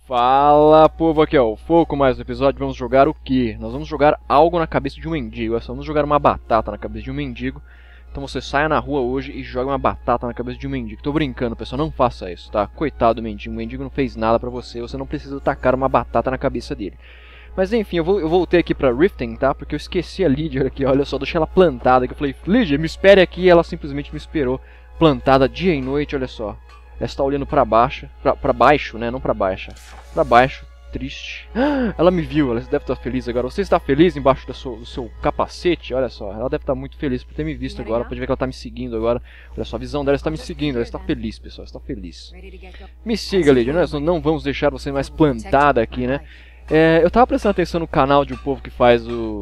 Fala, povo, aqui é o Foco, mais um episódio. Vamos jogar o quê? Nós vamos jogar algo na cabeça de um mendigo. Vamos jogar uma batata na cabeça de um mendigo. Então você saia na rua hoje e joga uma batata na cabeça de um mendigo. Tô brincando, pessoal, não faça isso, tá? Coitado do mendigo, o mendigo não fez nada pra você. Você não precisa tacar uma batata na cabeça dele. Mas enfim, eu voltei aqui pra Riften, tá? Porque eu esqueci a Lydia aqui, olha só, deixei ela plantada aqui. Eu falei, Lydia, me espere aqui, e ela simplesmente me esperou plantada dia e noite, olha só. Ela está olhando pra baixo, pra baixo, né? Não pra baixa. Pra baixo, triste. Ela me viu, ela deve estar feliz agora. Você está feliz embaixo do seu capacete? Olha só, ela deve estar muito feliz por ter me visto agora. Pode ver que ela está me seguindo agora. Olha só, a visão dela está me seguindo. Ela está feliz, pessoal, ela está feliz. Me siga, Lydia, nós não vamos deixar você mais plantada aqui, né? Eu tava prestando atenção no canal de um povo que faz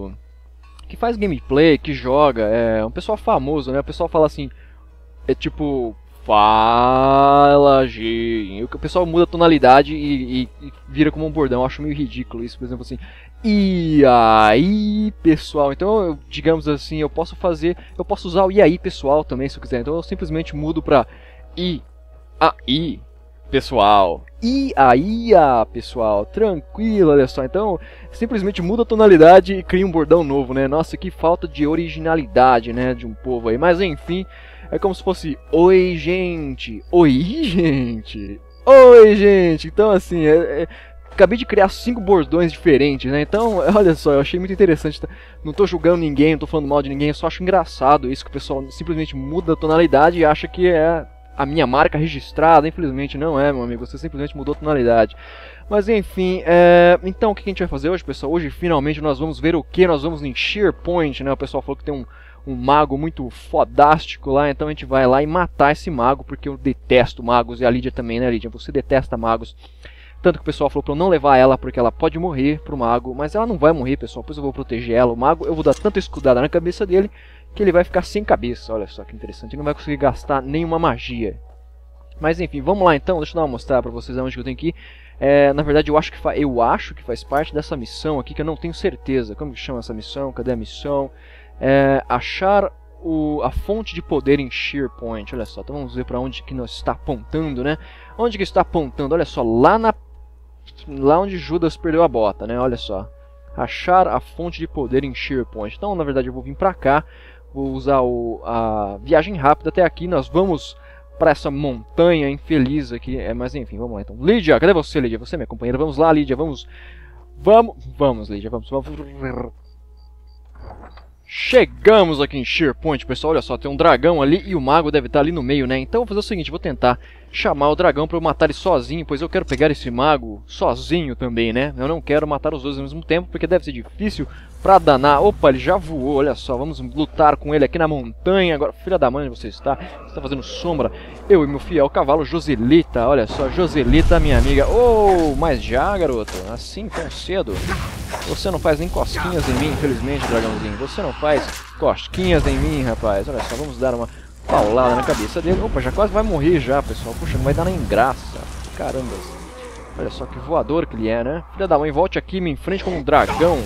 gameplay, que joga. É um pessoal famoso, né? O pessoal fala assim, é tipo... Fala, gente. O pessoal muda a tonalidade e vira como um bordão. Eu acho meio ridículo isso, por exemplo, assim. E aí, pessoal. Então, digamos assim, eu posso usar o e aí, pessoal, também, se eu quiser. Então, eu simplesmente mudo pra e aí, pessoal. E aí, pessoal. Tranquilo, olha só. Então, simplesmente muda a tonalidade e cria um bordão novo, né? Nossa, que falta de originalidade, né, de um povo aí. Mas, enfim... É como se fosse, oi gente, oi gente, oi gente. Então assim, acabei de criar 5 bordões diferentes, né? Então, olha só, eu achei muito interessante. Não tô julgando ninguém, não tô falando mal de ninguém, eu só acho engraçado isso que o pessoal simplesmente muda a tonalidade e acha que é a minha marca registrada. Infelizmente não é, meu amigo, você simplesmente mudou a tonalidade. Mas enfim, então o que a gente vai fazer hoje, pessoal? Hoje finalmente nós vamos ver o que? Nós vamos em Shearpoint, né? O pessoal falou que tem um mago muito fodástico lá, então a gente vai lá e matar esse mago, porque eu detesto magos, e a Lydia também, né, Lydia? Você detesta magos. Tanto que o pessoal falou pra eu não levar ela, porque ela pode morrer pro mago, mas ela não vai morrer, pessoal, pois eu vou proteger ela. O mago, eu vou dar tanta escudada na cabeça dele, que ele vai ficar sem cabeça, olha só que interessante, ele não vai conseguir gastar nenhuma magia. Mas enfim, vamos lá então, deixa eu mostrar pra vocês onde que eu tenho que ir. Na verdade eu acho que faz parte dessa missão aqui, que eu não tenho certeza. Como que chama essa missão? Cadê a missão? Achar a fonte de poder em Shearpoint. Olha só, então vamos ver para onde que nós está apontando, né? Onde que está apontando? Olha só, lá onde Judas perdeu a bota, né? Olha só, achar a fonte de poder em Shearpoint. Então, na verdade, eu vou vir para cá, vou usar a viagem rápida até aqui. Nós vamos para essa montanha infeliz aqui, mas enfim, vamos lá então. Lydia, cadê você, Lydia? Você é minha companheira. Vamos lá, Lydia, vamos, Lydia, vamos. Chegamos aqui em Shearpoint, pessoal, olha só, tem um dragão ali e o mago deve estar ali no meio, né? Então eu vou fazer o seguinte, vou tentar chamar o dragão para eu matar ele sozinho, pois eu quero pegar esse mago sozinho também, né? Eu não quero matar os dois ao mesmo tempo, porque deve ser difícil pra danar. Opa, ele já voou, olha só, vamos lutar com ele aqui na montanha. Agora, filha da mãe, você está fazendo sombra. Eu e meu fiel cavalo Joselita, olha só, Joselita, minha amiga. Oh, mas já, garoto, assim tão cedo? Você não faz nem cosquinhas em mim, infelizmente, dragãozinho. Você não faz cosquinhas em mim, rapaz. Olha só, vamos dar uma paulada na cabeça dele. Opa, já quase vai morrer já, pessoal. Puxa, não vai dar nem graça. Caramba. Olha só que voador que ele é, né? Filha da mãe, volte aqui, me enfrente como um dragão.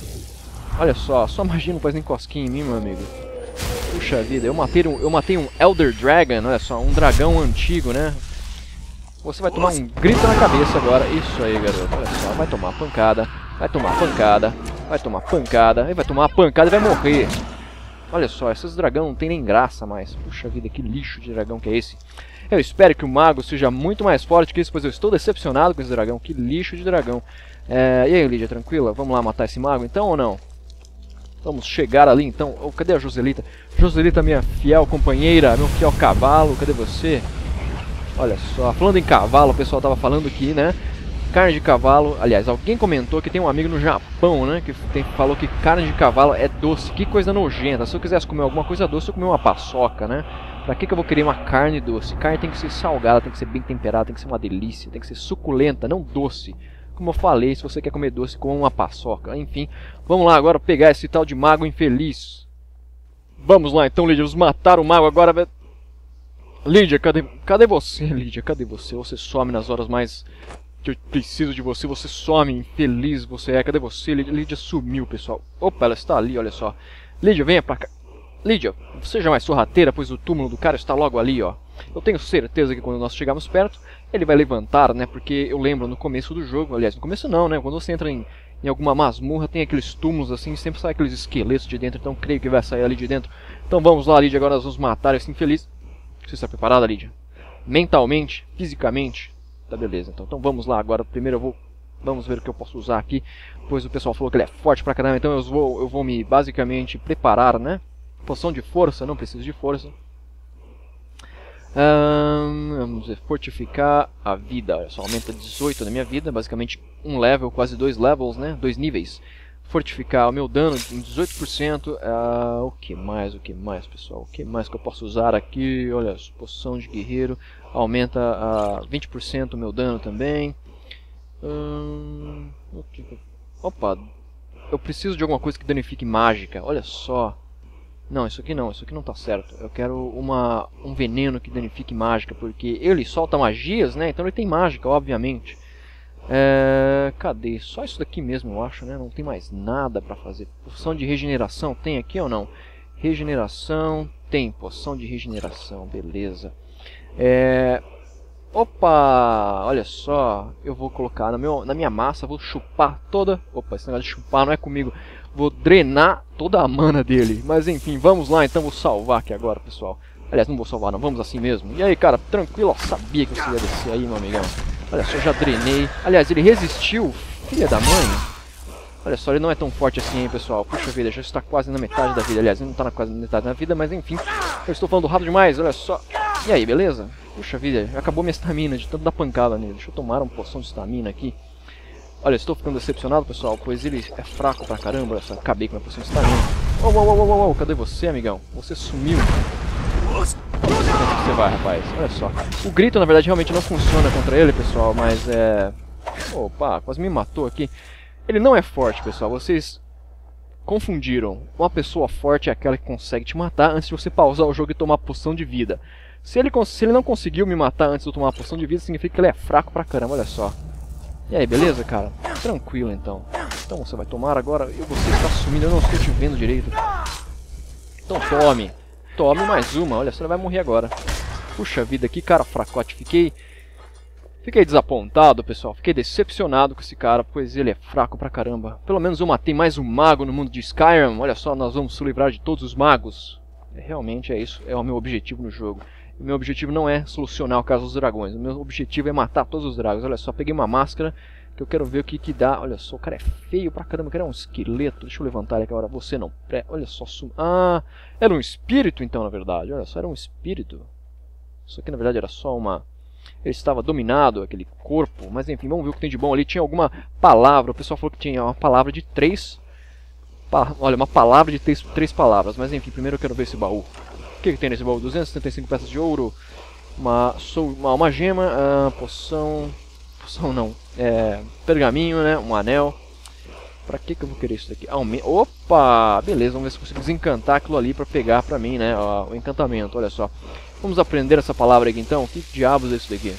Olha só magia não faz nem cosquinha em mim, meu amigo. Puxa vida, eu matei um Elder Dragon, olha só, um dragão antigo, né? Você vai tomar um grito na cabeça agora. Isso aí, garoto. Olha só, vai tomar pancada. Vai tomar pancada. Vai tomar pancada. E vai tomar pancada e vai morrer. Olha só, esses dragão não tem nem graça mais. Puxa vida, que lixo de dragão que é esse. Eu espero que o mago seja muito mais forte que isso, pois eu estou decepcionado com esse dragão. Que lixo de dragão. E aí, Lydia, tranquila? Vamos lá matar esse mago então ou não? Vamos chegar ali então. Oh, cadê a Joselita? Joselita, minha fiel companheira, meu fiel cavalo. Cadê você? Olha só, falando em cavalo, o pessoal tava falando aqui, né? Carne de cavalo, aliás, alguém comentou que tem um amigo no Japão, né? Que falou que carne de cavalo é doce. Que coisa nojenta. Se eu quisesse comer alguma coisa doce, eu comer uma paçoca, né? Pra que eu vou querer uma carne doce? Carne tem que ser salgada, tem que ser bem temperada, tem que ser uma delícia, tem que ser suculenta, não doce. Como eu falei, se você quer comer doce, coma uma paçoca. Enfim, vamos lá agora pegar esse tal de mago infeliz. Vamos lá então, Lydia, vamos matar o mago agora. Lydia, cadê você, Lydia? Cadê você? Você some nas horas mais que eu preciso de você. Você some, infeliz você é. Cadê você, Lydia? Lydia sumiu, pessoal. Opa, ela está ali, olha só. Lydia, venha pra cá. Lydia, seja mais sorrateira, pois o túmulo do cara está logo ali, ó. Eu tenho certeza que quando nós chegarmos perto, ele vai levantar, né? Porque eu lembro no começo do jogo, aliás, no começo não, né? Quando você entra em alguma masmorra, tem aqueles túmulos assim, sempre sai aqueles esqueletos de dentro, então creio que vai sair ali de dentro. Então vamos lá, Lídia, agora nós vamos matar esse infeliz. Você está preparada, Lídia? Mentalmente, fisicamente? Tá, beleza. Então vamos lá, agora primeiro vamos ver o que eu posso usar aqui, pois o pessoal falou que ele é forte pra caramba, então eu vou me basicamente preparar, né? Poção de força, não preciso de força. Vamos ver, fortificar a vida, olha só, aumenta 18 na minha vida, basicamente um level, quase 2 levels, né? 2 níveis. Fortificar o meu dano em 18%. O que mais, pessoal? O que mais que eu posso usar aqui? Olha, poção de guerreiro aumenta 20% o meu dano também. Opa, eu preciso de alguma coisa que danifique mágica, olha só. Não, isso aqui não tá certo. Eu quero um veneno que danifique mágica, porque ele solta magias, né? Então ele tem mágica, obviamente. Cadê? Só isso daqui mesmo, eu acho, né? Não tem mais nada pra fazer. Poção de regeneração, tem aqui ou não? Regeneração, tem. Poção de regeneração, beleza. Opa, olha só, eu vou colocar na minha massa, vou chupar toda... Opa, esse negócio de chupar não é comigo. Vou drenar toda a mana dele. Mas enfim, vamos lá então, vou salvar aqui agora, pessoal. Aliás, não vou salvar não, vamos assim mesmo. E aí, cara, tranquilo, ó, sabia que você ia descer aí, meu amigão. Olha só, já drenei. Aliás, ele resistiu, filha da mãe. Olha só, ele não é tão forte assim, hein, pessoal. Puxa vida, já está quase na metade da vida. Aliás, ele não está quase na metade da vida, mas enfim. Eu estou falando rápido demais, olha só. E aí, beleza? Puxa vida, já acabou minha estamina de tanto dar pancada nele. Deixa eu tomar uma poção de estamina aqui. Olha, estou ficando decepcionado, pessoal, pois ele é fraco pra caramba. Olha só, acabei com a minha poção de estamina. Oh, cadê você, amigão? Você sumiu. Onde você vai, rapaz? Olha só. O grito, na verdade, realmente não funciona contra ele, pessoal, mas Opa, quase me matou aqui. Ele não é forte, pessoal. Vocês confundiram. Uma pessoa forte é aquela que consegue te matar antes de você pausar o jogo e tomar poção de vida. Se ele não conseguiu me matar antes de eu tomar a poção de vida, significa que ele é fraco pra caramba, olha só. E aí, beleza, cara? Tranquilo, então. Então você vai tomar agora. Você está sumindo, eu não estou te vendo direito. Então tome. Tome mais uma, olha, você vai morrer agora. Puxa vida, que cara fracote. Fiquei desapontado, pessoal. Fiquei decepcionado com esse cara, pois ele é fraco pra caramba. Pelo menos eu matei mais um mago no mundo de Skyrim. Olha só, nós vamos nos livrar de todos os magos. Realmente é isso, é o meu objetivo no jogo. O meu objetivo não é solucionar o caso dos dragões. O meu objetivo é matar todos os dragões. Olha só, peguei uma máscara que eu quero ver o que dá. Olha só, o cara é feio pra caramba. Eu quero um esqueleto. Deixa eu levantar ele aqui agora. Você não. Olha só. Era um espírito então, na verdade. Olha só, era um espírito. Isso aqui na verdade era só uma... Ele estava dominado, aquele corpo. Mas enfim, vamos ver o que tem de bom ali. Tinha alguma palavra. O pessoal falou que tinha uma palavra de 3. Olha, uma palavra de 3 palavras. Mas enfim, primeiro eu quero ver esse baú. O que tem nesse baú? 275 peças de ouro, uma gema, poção não, pergaminho, né, um anel. Pra que eu vou querer isso daqui? Opa, beleza, vamos ver se eu consigo desencantar aquilo ali pra pegar pra mim, né, o encantamento, olha só. Vamos aprender essa palavra aqui então, que diabos é isso daqui?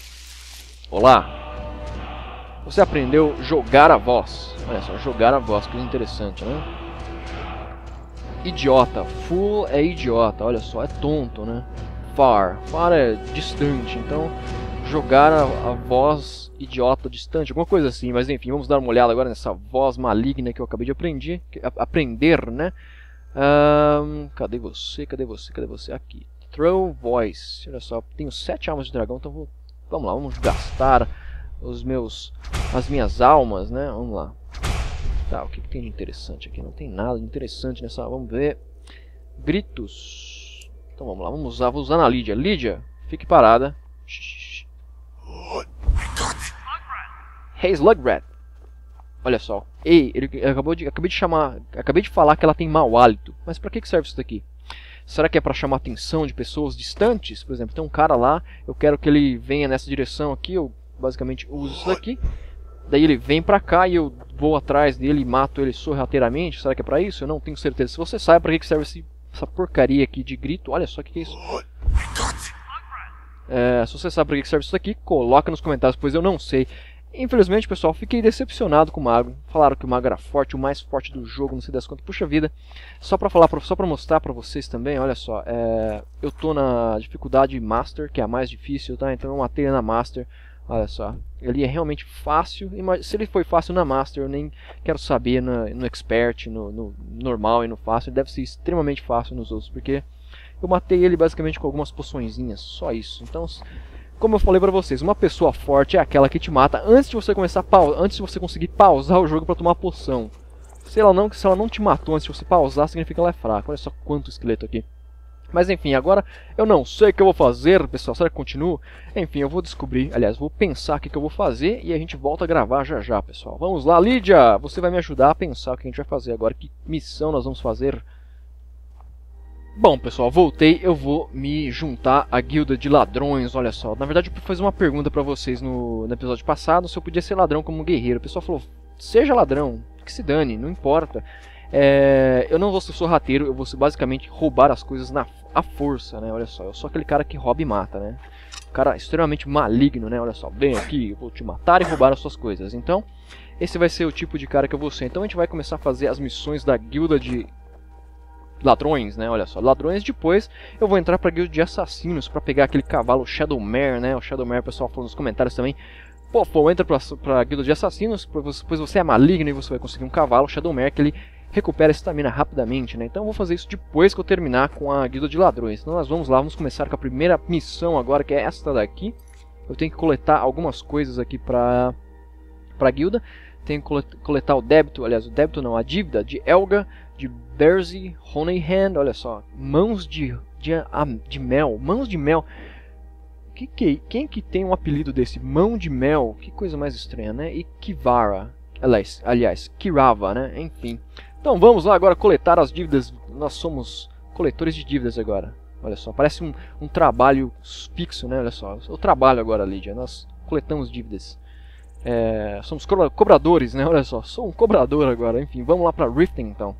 Olá, você aprendeu jogar a voz, olha só, jogar a voz, que interessante, né? Idiota, fool é idiota, olha só, é tonto, né? Far é distante, então jogar a voz idiota distante, alguma coisa assim, mas enfim, vamos dar uma olhada agora nessa voz maligna que eu acabei de aprender, né? Cadê você? Aqui, Throw Voice, olha só, tenho 7 almas de dragão, então vamos lá, vamos gastar as minhas almas, né? Vamos lá. Tá, o que tem de interessante aqui? Não tem nada de interessante nessa... Vamos ver. Gritos. Então vamos lá, vou usar na Lídia. Lídia, fique parada. Hey, Slugrat. Olha só. Ei, acabei de falar que ela tem mau hálito. Mas pra que serve isso daqui? Será que é pra chamar a atenção de pessoas distantes? Por exemplo, tem um cara lá, eu quero que ele venha nessa direção aqui, eu basicamente uso isso daqui. Daí ele vem pra cá e eu vou atrás dele e mato ele sorrateiramente. Será que é pra isso? Eu não tenho certeza. Se você sabe pra que serve essa porcaria aqui de grito, olha só o que é isso. Se você sabe pra que serve isso aqui, coloca nos comentários, pois eu não sei. Infelizmente, pessoal, fiquei decepcionado com o mago. Falaram que o mago era forte, o mais forte do jogo, não sei das quantas. Puxa vida. Só pra mostrar pra vocês também, olha só. Eu tô na dificuldade Master, que é a mais difícil, tá? Então eu matei ele na Master. Olha só. Ele é realmente fácil. Se ele foi fácil na Master, eu nem quero saber no Expert, no normal e no fácil. Ele deve ser extremamente fácil nos outros, porque eu matei ele basicamente com algumas poçõezinhas. Só isso. Então... Como eu falei pra vocês, uma pessoa forte é aquela que te mata antes de você começar antes de você conseguir pausar o jogo pra tomar poção. Se ela não te matou antes de você pausar, significa que ela é fraca. Olha só quanto esqueleto aqui. Mas enfim, agora eu não sei o que eu vou fazer, pessoal. Será que continuo? Enfim, eu vou descobrir. Aliás, vou pensar o que eu vou fazer e a gente volta a gravar já já, pessoal. Vamos lá, Lídia! Você vai me ajudar a pensar o que a gente vai fazer agora. Que missão nós vamos fazer? Bom, pessoal, voltei, eu vou me juntar à guilda de ladrões, olha só. Na verdade, eu fiz uma pergunta pra vocês no episódio passado, se eu podia ser ladrão como guerreiro. O pessoal falou, seja ladrão, que se dane, não importa. Eu não vou ser sorrateiro, eu vou basicamente roubar as coisas à força, né, olha só. Eu sou aquele cara que rouba e mata, né. Um cara extremamente maligno, né, olha só. Vem aqui, eu vou te matar e roubar as suas coisas. Então, esse vai ser o tipo de cara que eu vou ser. Então a gente vai começar a fazer as missões da guilda de... ladrões, né, olha só, ladrões. Depois eu vou entrar pra guilda de assassinos pra pegar aquele cavalo Shadowmare, né, o Shadowmare, o pessoal falou nos comentários também. Pô, entra pra guilda de assassinos, depois você é maligno e você vai conseguir um cavalo Shadowmare que ele recupera a estamina rapidamente, né. Então eu vou fazer isso depois que eu terminar com a guilda de ladrões. Então nós vamos lá, vamos começar com a primeira missão agora, que é esta daqui. Eu tenho que coletar algumas coisas aqui pra guilda. Tenho que coletar o débito, aliás, o débito não, a dívida de Elga, de Berzy, Honeyhand, olha só, mãos de mel, mãos de mel. Quem que tem um apelido desse? Mão de mel, que coisa mais estranha, né? E Kivara, aliás, Kirava, né? Enfim. Então vamos lá agora coletar as dívidas, nós somos coletores de dívidas agora. Olha só, parece um trabalho fixo, né? Olha só, eu trabalho agora, Lídia, nós coletamos dívidas. Somos cobradores, né? Olha só, sou um cobrador agora. Enfim, vamos lá pra Riften então.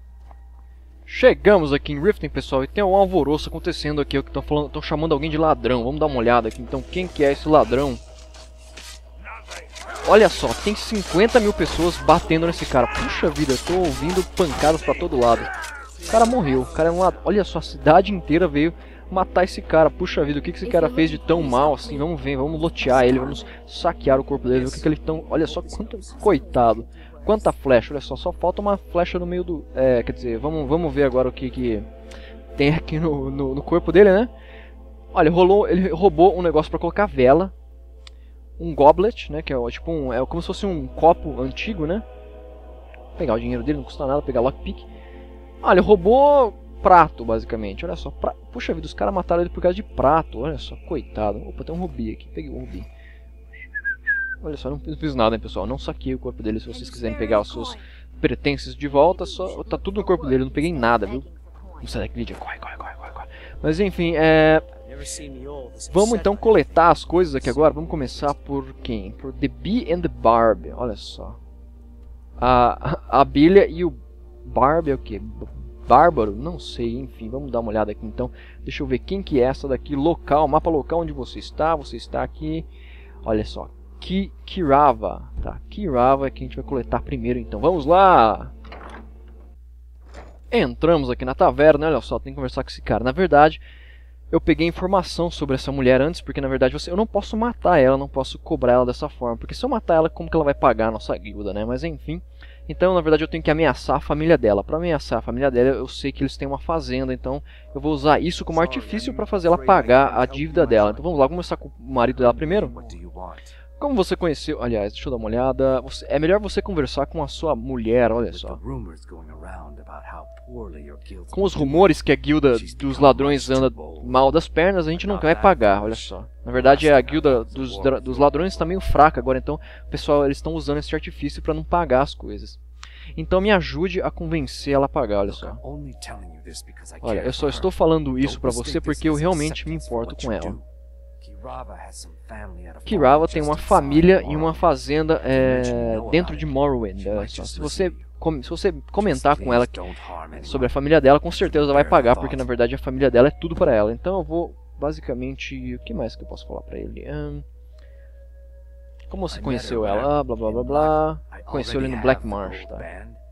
Chegamos aqui em Riften, pessoal, e tem um alvoroço acontecendo aqui. Estão chamando alguém de ladrão. Vamos dar uma olhada aqui. Então, quem que é esse ladrão? Olha só, tem 50 mil pessoas batendo nesse cara. Puxa vida, eu tô ouvindo pancadas pra todo lado. O cara morreu. O cara é um ladrão. Olha só, a cidade inteira veio matar esse cara. Puxa vida, o que esse cara fez de tão mal assim? Vamos ver, vamos lotear ele, vamos saquear o corpo dele. O que ele tão... Olha só quanto... Coitado. Quanta flecha, olha só falta uma flecha no meio do... quer dizer, vamos ver agora o que tem aqui no corpo dele, né? Olha, ele roubou um negócio pra colocar vela. Um goblet, né? Que é tipo é como se fosse um copo antigo, né? Vou pegar o dinheiro dele, não custa nada, pegar lockpick. Olha, roubou prato, basicamente, olha só. Puxa vida, os caras mataram ele por causa de prato, olha só, coitado. Opa, tem um rubi aqui, peguei um rubi. Olha só, não fiz nada, hein, pessoal. Não saquei o corpo dele. Se vocês quiserem pegar os seus pertences de volta, tá tudo no corpo dele. Eu não peguei nada, viu? Vamos sair daqui, Lídia. Corre. Mas enfim, vamos então coletar as coisas aqui agora. Vamos começar por quem? Por The Bee and the Barb. Olha só. A abelha e o Barb é o que? Bárbaro? Não sei, enfim. Vamos dar uma olhada aqui então. Deixa eu ver quem que é essa daqui. Local, mapa local onde você está. Você está aqui. Olha só. Kirava, tá? Kirava é que a gente vai coletar primeiro, então. Vamos lá! Entramos aqui na taverna, olha só, tem que conversar com esse cara. Na verdade, eu peguei informação sobre essa mulher antes, porque na verdade eu não posso matar ela, não posso cobrar ela dessa forma. Porque se eu matar ela, como que ela vai pagar a nossa guilda, né? Mas enfim, então na verdade eu tenho que ameaçar a família dela. Para ameaçar a família dela, eu sei que eles têm uma fazenda, então eu vou usar isso como artifício para fazer ela pagar a dívida dela. Então vamos lá, vamos começar com o marido dela primeiro. Como você conheceu... Aliás, deixa eu dar uma olhada. É melhor você conversar com a sua mulher, olha só. Com os rumores que a guilda dos ladrões anda mal das pernas, a gente não vai pagar, olha só. Na verdade, a guilda dos ladrões está meio fraca agora, então, pessoal, eles estão usando esse artifício para não pagar as coisas. Então me ajude a convencer ela a pagar, olha só. Olha, eu só estou falando isso para você porque eu realmente me importo com ela. Kirava tem uma família e uma fazenda dentro de Morrowind. Se você comentar com ela sobre a família dela, com certeza ela vai pagar, porque na verdade a família dela é tudo para ela. Então eu vou basicamente... O que mais que eu posso falar para ele? Como você conheceu ela? Ah, blá blá blá blá. Conheceu ele no Black Marsh, tá?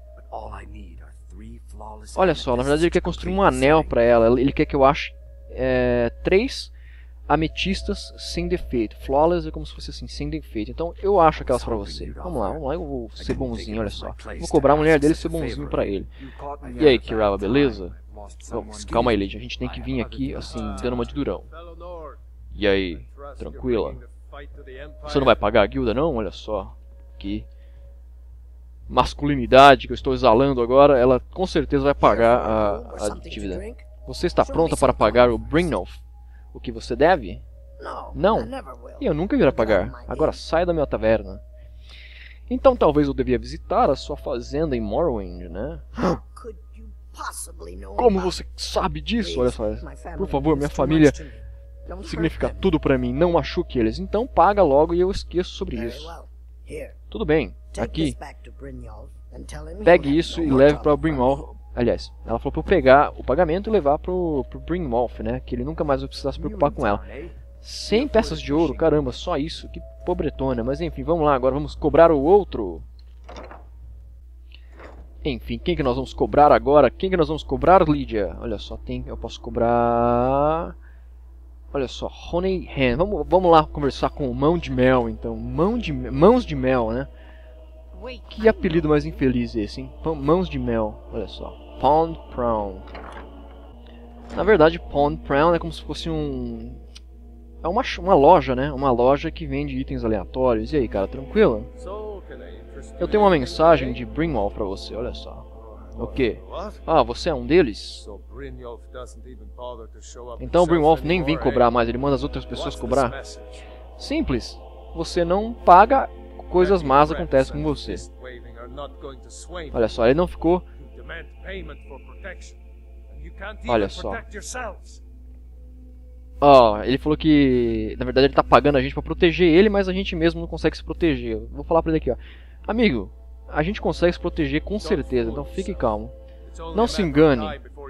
Olha só, na verdade ele quer construir um anel pra ela. Ele quer que eu ache 3 ametistas sem defeito. Flawless é como se fosse assim, sem defeito. Então eu acho aquelas pra você. Vamos lá, eu vou ser bonzinho, olha só. Vou cobrar a mulher dele e ser bonzinho pra ele. E aí, Kirava, beleza? Vamos, calma aí, Lady. A gente tem que vir aqui, assim, dando uma de durão. E aí, tranquila? Você não vai pagar a guilda, não? Olha só. Que masculinidade que eu estou exalando agora. Ela com certeza vai pagar a dívida. Você está pronta para pagar o Brynolf? O que você deve? Não. E eu nunca irei pagar. Agora saia da minha taverna. Então talvez eu devia visitar a sua fazenda em Morrowind, né? Como você sabe disso? Olha só. Por favor, minha família significa tudo pra mim. Não machuque eles. Então paga logo e eu esqueço sobre isso. Tudo bem. Aqui. Pegue isso e leve para o Brynolf. Aliás, ela falou pra eu pegar o pagamento e levar pro Brynolf, né? Que ele nunca mais vai precisar se preocupar com ela. 100 peças de ouro, caramba, só isso. Que pobretona. Mas enfim, vamos lá. Agora vamos cobrar o outro. Enfim, quem que nós vamos cobrar agora? Quem que nós vamos cobrar, Lídia? Olha só, eu posso cobrar... Olha só, Honey Hand. Vamos lá conversar com o Mão de Mel, então. Mãos de Mel, né? Que apelido mais infeliz esse, hein? Mãos de Mel, olha só. Pond Prawn. Na verdade, Pond Prawn é como se fosse é uma loja, né? Uma loja que vende itens aleatórios. E aí, cara, tranquilo? Eu tenho uma mensagem de Brynolf pra você, olha só. O quê? Ah, você é um deles? Então o Brynolf nem vem cobrar mais, ele manda as outras pessoas cobrar. Simples. Você não paga, coisas más acontecem com você. Olha só, ele não ficou... Olha só. Ele falou que... Na verdade ele tá pagando a gente pra proteger ele, mas a gente mesmo não consegue se proteger. Eu vou falar pra ele aqui, ó. Amigo, a gente consegue se proteger com certeza, então fique calmo. Não se engane.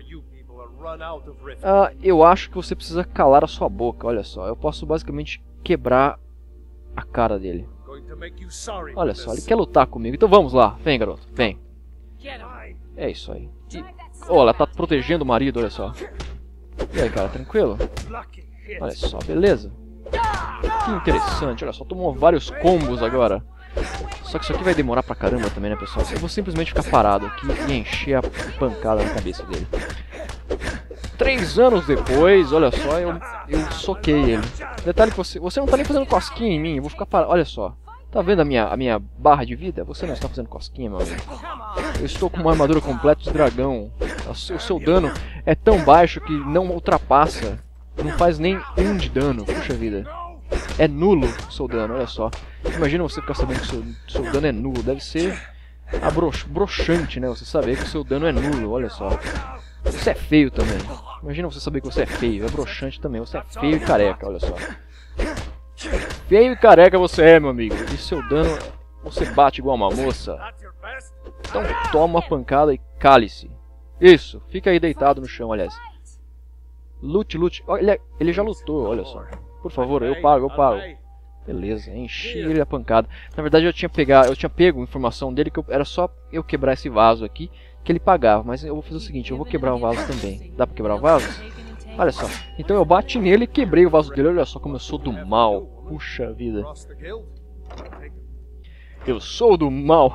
Eu acho que você precisa calar a sua boca, olha só. Eu posso basicamente quebrar a cara dele. Olha só, ele quer lutar comigo. Então vamos lá, vem garoto, vem. É isso aí. Ela tá protegendo o marido, olha só. E aí, cara, tranquilo? Olha só, beleza? Que interessante, olha só, tomou vários combos agora. Só que isso aqui vai demorar pra caramba também, né, pessoal? Eu vou simplesmente ficar parado aqui e encher a pancada na cabeça dele. 3 anos depois, olha só, eu soquei ele. Detalhe que você não tá nem fazendo cosquinha em mim, eu vou ficar parado. Olha só, tá vendo a minha barra de vida? Você não está fazendo cosquinha, meu amigo. Eu estou com uma armadura completa de dragão. O seu dano é tão baixo que não ultrapassa. Não faz nem 1 de dano, puxa vida. É nulo o seu dano, olha só. Imagina você ficar sabendo que o seu dano é nulo. Deve ser broxante, né? Você saber que o seu dano é nulo, olha só. Você é feio também. Imagina você saber que você é feio, é broxante também. Você é feio e careca, olha só. Feio e careca você é, meu amigo. E seu dano, você bate igual uma moça. Então toma uma pancada e cale-se. Isso, fica aí deitado no chão, aliás. Lute, lute. Ele já lutou, olha só. Por favor, eu pago. Beleza, enchi ele a pancada. Na verdade eu tinha pego a informação dele que era só eu quebrar esse vaso aqui que ele pagava. Mas eu vou fazer o seguinte, eu vou quebrar o vaso também. Dá pra quebrar o vaso? Olha só. Então eu bati nele e quebrei o vaso dele. Olha só como eu sou do mal. Puxa vida. Eu sou do mal.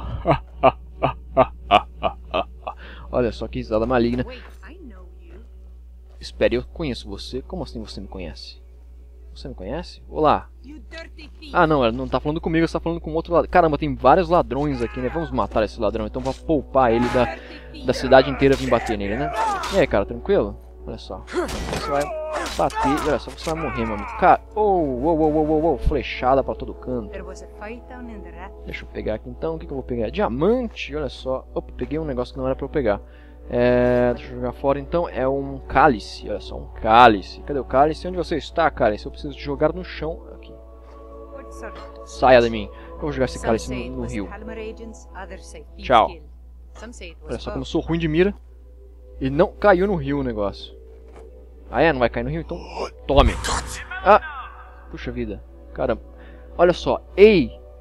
Olha só que risada maligna. Espere, eu conheço você. Como assim você me conhece? Você me conhece? Olá. Ah, não, ela não tá falando comigo, ela tá falando com outro ladrão. Caramba, tem vários ladrões aqui, né? Vamos matar esse ladrão, então pra poupar ele da cidade inteira vir bater nele, né? E aí, cara, tranquilo? Olha só. Você vai bater, olha só, você vai morrer, meu amigo. Cara, flechada pra todo canto. Deixa eu pegar aqui então, o que eu vou pegar? Diamante, olha só. Opa, peguei um negócio que não era pra eu pegar. Deixa eu jogar fora então, é um cálice, olha só, um cálice. Cadê o cálice? Onde você está, cálice? Eu preciso te jogar no chão. Aqui. Saia de mim. Eu vou jogar esse cálice no rio. Tchau. Olha só como eu sou ruim de mira. E não caiu no rio o negócio. Ah, não vai cair no rio? Então tome. Ah, puxa vida. Caramba. Olha só, ei,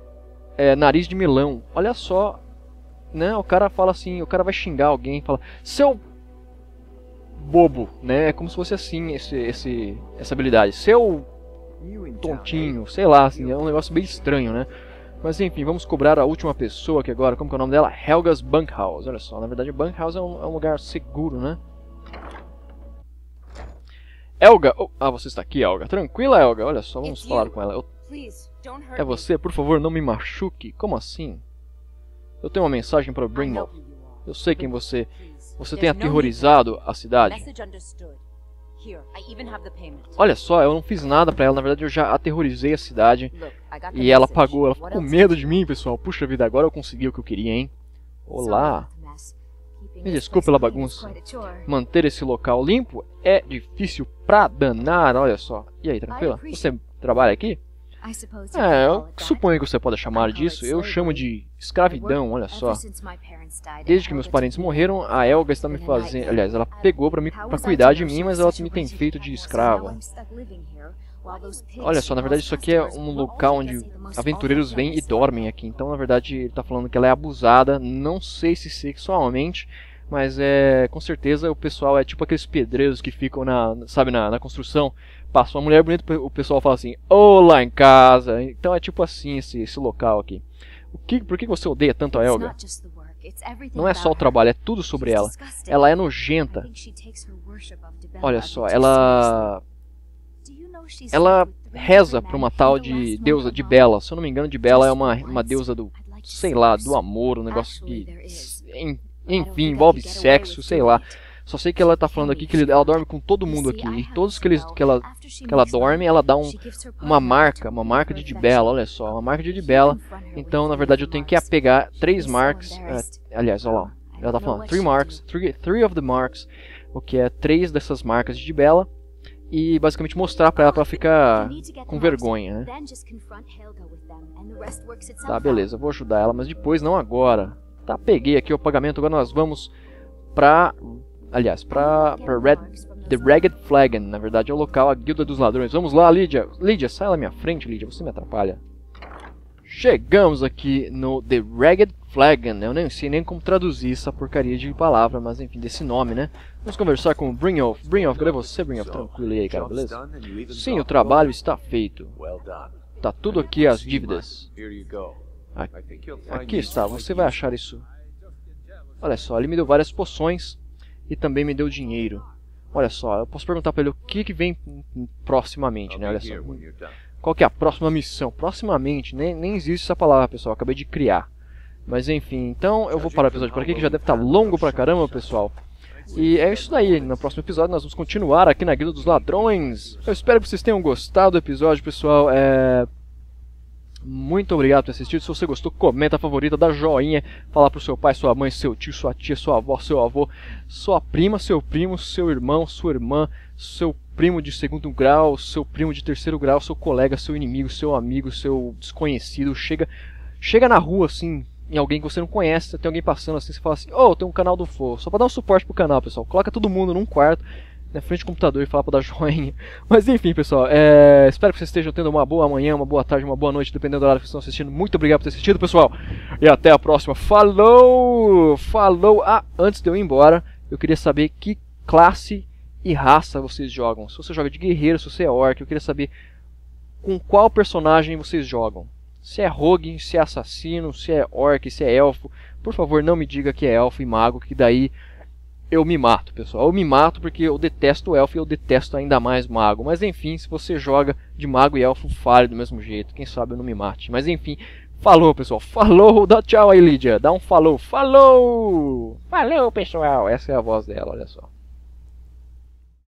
nariz de melão. Olha só, né? O cara fala assim, o cara vai xingar alguém, fala, seu bobo, né? É como se fosse assim essa habilidade. Seu tontinho, sei lá, assim, é um negócio bem estranho, né? Mas enfim, vamos cobrar a última pessoa aqui agora. Como que é o nome dela? Helga's Bunkhouse. Olha só, na verdade Bunkhouse é um lugar seguro, né? Helga! Oh, você está aqui, Helga. Tranquila, Helga. Olha só, vamos falar com ela. É você? Por favor, não me machuque. Como assim? Eu tenho uma mensagem para Brimwolf. Eu sei quem você... Você tem aterrorizado a cidade. Olha só, eu não fiz nada pra ela. Na verdade, eu já aterrorizei a cidade. E ela pagou. Ela ficou com medo de mim, pessoal. Puxa vida, agora eu consegui o que eu queria, hein? Olá. Me desculpe pela bagunça. Manter esse local limpo é difícil pra danar, olha só. E aí, tranquila? Você trabalha aqui? Eu suponho que você pode chamar disso. Eu chamo de escravidão, olha só. Desde que meus parentes morreram, a Helga está me fazendo... Aliás, ela pegou pra cuidar de mim, mas ela me tem feito de escrava. Olha só, na verdade isso aqui é um local onde aventureiros vêm e dormem aqui. Então, na verdade, ele está falando que ela é abusada. Não sei se sexualmente, mas com certeza o pessoal é tipo aqueles pedreiros que ficam na construção. Passa uma mulher bonita, o pessoal fala assim, olá em casa. Então é tipo assim esse local aqui. Por que você odeia tanto a Helga? Não é só o trabalho, é tudo sobre ela. Ela é nojenta. Olha só, ela reza para uma tal de deusa de Bela. Se eu não me engano, de Bela é uma deusa do, sei lá, do amor, um negócio que, enfim, envolve sexo, sei lá. Só sei que ela tá falando aqui que ela dorme com todo mundo aqui. E todos que ela dorme, ela dá uma marca de Dibella, olha só, uma marca de Dibella. Então, na verdade, eu tenho que pegar 3 marks. Aliás, olha lá, ela tá falando 3 marks, 3 of the marks, o que é 3 dessas marcas de Dibella. E basicamente mostrar pra ela ficar com vergonha, né? Tá, beleza, eu vou ajudar ela, mas depois, não agora. Tá, peguei aqui o pagamento, agora nós vamos pra... Aliás, pra The Ragged Flagon, na verdade é o local, a Guilda dos Ladrões. Vamos lá, Lídia. Lídia, sai da minha frente, Lídia, você me atrapalha. Chegamos aqui no The Ragged Flagon. Eu nem sei nem como traduzir essa porcaria de palavra, mas enfim, desse nome, né? Vamos conversar com o Brimwolf. Brimwolf, cadê você, Brimwolf? Tranquilo aí, cara, beleza? Sim, o trabalho está feito. Tá tudo aqui, as dívidas. Aqui está, você vai achar isso. Olha só, ele me deu várias poções. E também me deu dinheiro. Olha só, eu posso perguntar pra ele o que vem proximamente, né? Olha só. Qual que é a próxima missão? Proximamente, nem existe essa palavra, pessoal. Eu acabei de criar. Mas enfim, então eu vou parar o episódio por aqui, que já deve estar longo pra caramba, pessoal. E é isso daí. No próximo episódio nós vamos continuar aqui na Guilda dos Ladrões. Eu espero que vocês tenham gostado do episódio, pessoal. Muito obrigado por ter assistido. Se você gostou, comenta, favorita, dá joinha. Fala pro seu pai, sua mãe, seu tio, sua tia, sua avó, seu avô, sua prima, seu primo, seu irmão, sua irmã, seu primo de 2º grau, seu primo de 3º grau, seu colega, seu inimigo, seu amigo, seu desconhecido. Chega na rua assim, em alguém que você não conhece, tem alguém passando assim, você fala assim, tem um canal do Fô. Só pra dar um suporte pro canal, pessoal. Coloca todo mundo num quarto, na frente do computador e fala pra dar joinha. Mas enfim, pessoal, espero que vocês estejam tendo uma boa manhã, uma boa tarde, uma boa noite, dependendo do horário que vocês estão assistindo. Muito obrigado por ter assistido, pessoal. E até a próxima. Falou! Falou! Ah, antes de eu ir embora, eu queria saber que classe e raça vocês jogam. Se você joga de guerreiro, se você é orc, eu queria saber com qual personagem vocês jogam. Se é rogue, se é assassino, se é orc, se é elfo. Por favor, não me diga que é elfo e mago, que daí... eu me mato, pessoal. Eu me mato porque eu detesto elfo e eu detesto ainda mais mago. Mas enfim, se você joga de mago e elfo, fale do mesmo jeito. Quem sabe eu não me mate. Mas enfim, falou, pessoal. Falou, dá tchau aí, Lídia. Dá um falou. Falou! Falou, pessoal. Essa é a voz dela, olha só.